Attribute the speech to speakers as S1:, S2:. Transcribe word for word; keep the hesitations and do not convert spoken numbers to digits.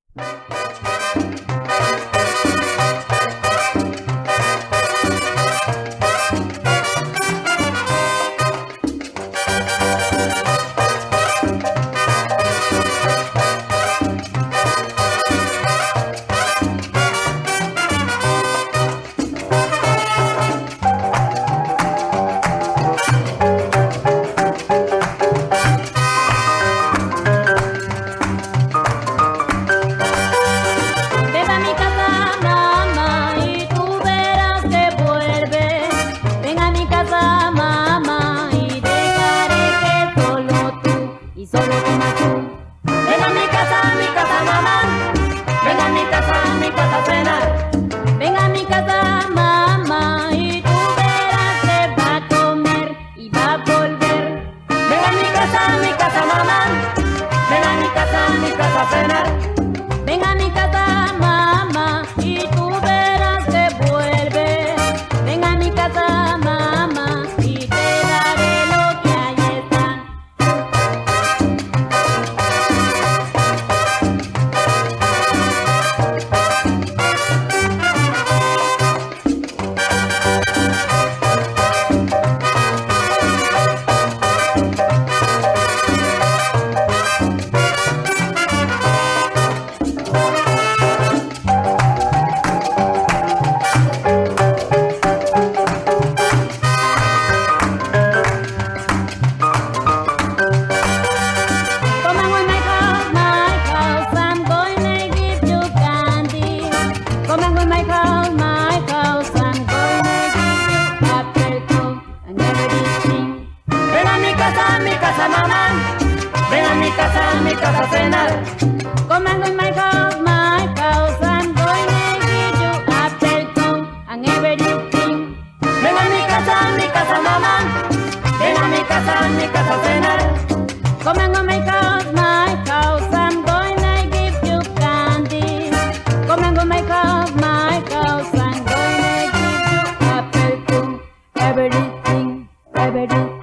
S1: Ven a mi casa, mamá, y tú verás que vuelve. Ven a mi casa, mamá, y te daré lo que ahí está.
S2: Mi casa a cenar.
S1: Come and go in my house, my house. I'm going to give you apple cone and everything.
S2: Ven a mi casa, mi casa, mamá. Ven a mi casa, mi casa a cenar.
S1: Come and go my house, my house. I'm going to give you candy. Come and go my house, my house. I'm going to give you apple cone, everything, everything.